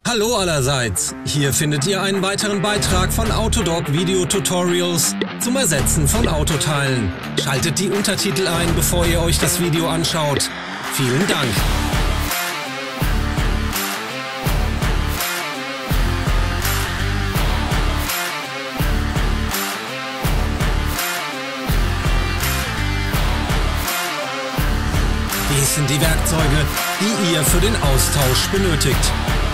Hallo allerseits! Hier findet ihr einen weiteren Beitrag von Autodoc Video Tutorials zum Ersetzen von Autoteilen. Schaltet die Untertitel ein, bevor ihr euch das Video anschaut. Vielen Dank! Dies sind die Werkzeuge, die ihr für den Austausch benötigt.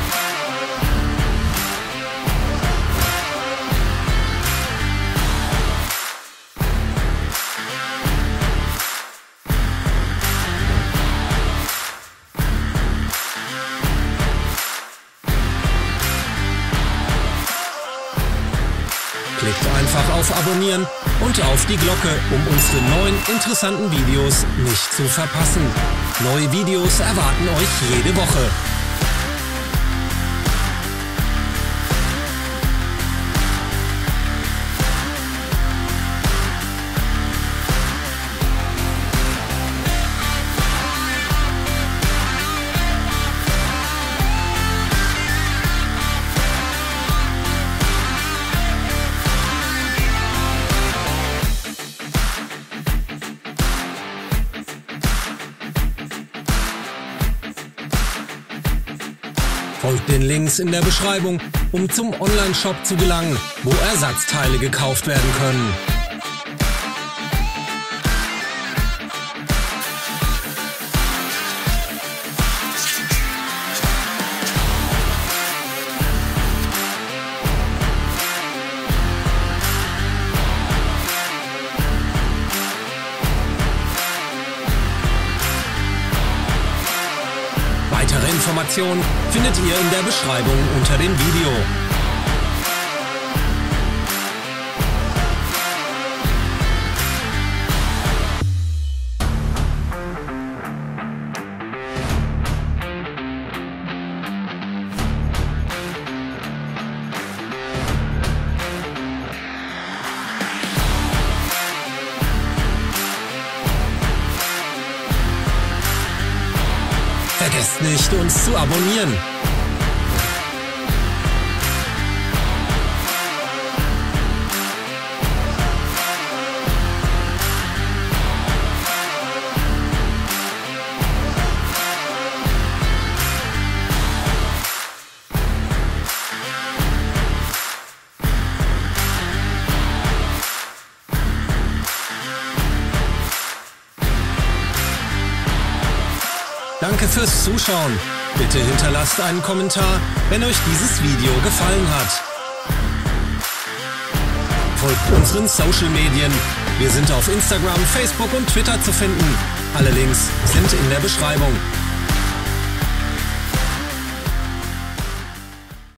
Klickt einfach auf Abonnieren und auf die Glocke, um unsere neuen interessanten Videos nicht zu verpassen. Neue Videos erwarten euch jede Woche. Folgt den Links in der Beschreibung, um zum Online-Shop zu gelangen, wo Ersatzteile gekauft werden können. Weitere Informationen findet ihr in der Beschreibung unter dem Video. Vergesst nicht, uns zu abonnieren. Danke fürs Zuschauen. Bitte hinterlasst einen Kommentar, wenn euch dieses Video gefallen hat. Folgt unseren Social Medien. Wir sind auf Instagram, Facebook und Twitter zu finden. Alle Links sind in der Beschreibung.